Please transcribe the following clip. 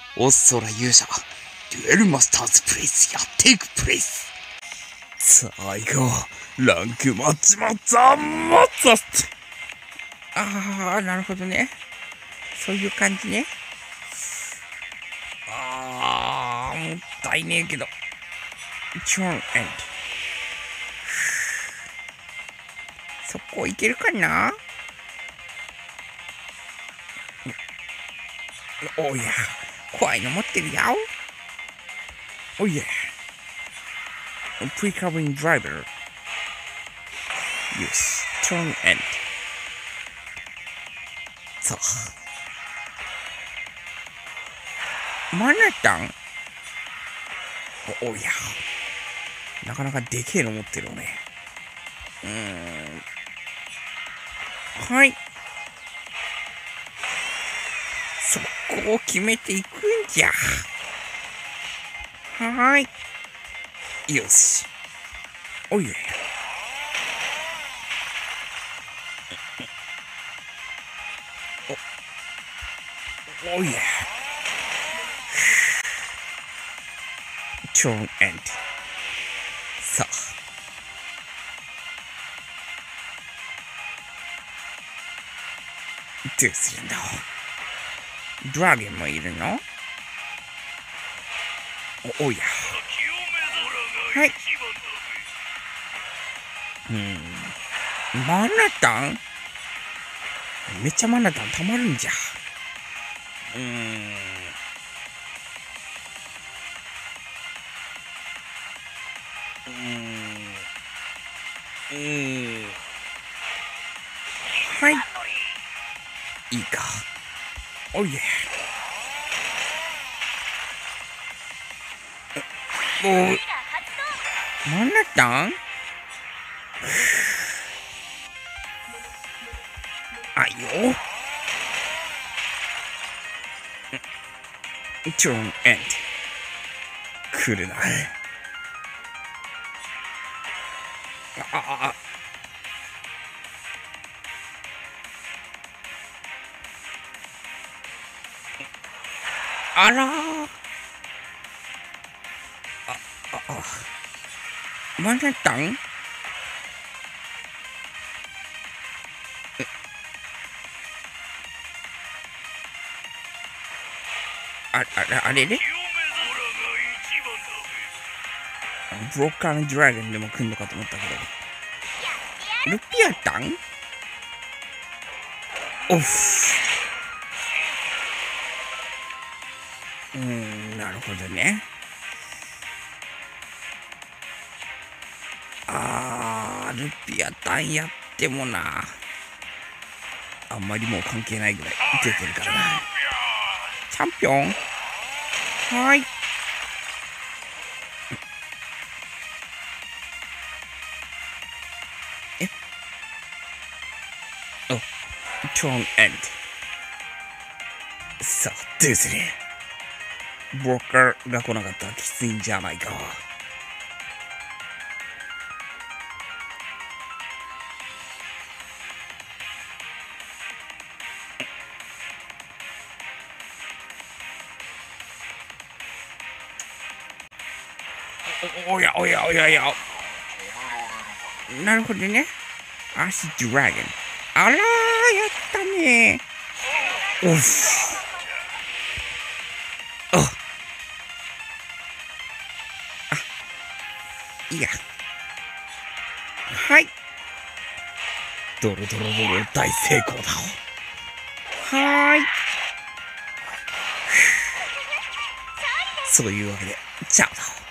おっそら勇者、デュエルマスターズプレイスやっていくプレイス。さあ行こう。ランクマッチマッチャーマッチャって。 ああ、なるほどね。そういう感じね。もったいねえけど。チョンエンド。そこいけるかな。おや、怖いの持ってるよ。おや。Pre-covering driver. よし、turn end. さあ。マナタン。おや。なかなかでけえの持ってるよね。はい。そこを決めていくんじゃ。はい。よし。おいや。おいや。turn end。さあ。どうするんだ。ドラゴンもいるの。おや。はい。マナタン。めっちゃマナタンたまるんじゃ。はい。いいか。おいや。マナタン。あいよ。turn end。来るな。あらー。マナタン。あれれブロッカーのドラゴンでも来んのかと思ったけど。ルピアタン。オフ。なるほどね。ルピアタンやってもな。あんまりもう関係ないぐらい出てるからな。チャンピオン。はい。turn end。さあ、どうする。ブロッカーが来なかったらきついんじゃないか。おや。なるほどね。足ドラゴン。あらー、やったねー。おっ。いいや。はい。ドロ大成功だ。はーい。そういうわけで、チャオだ。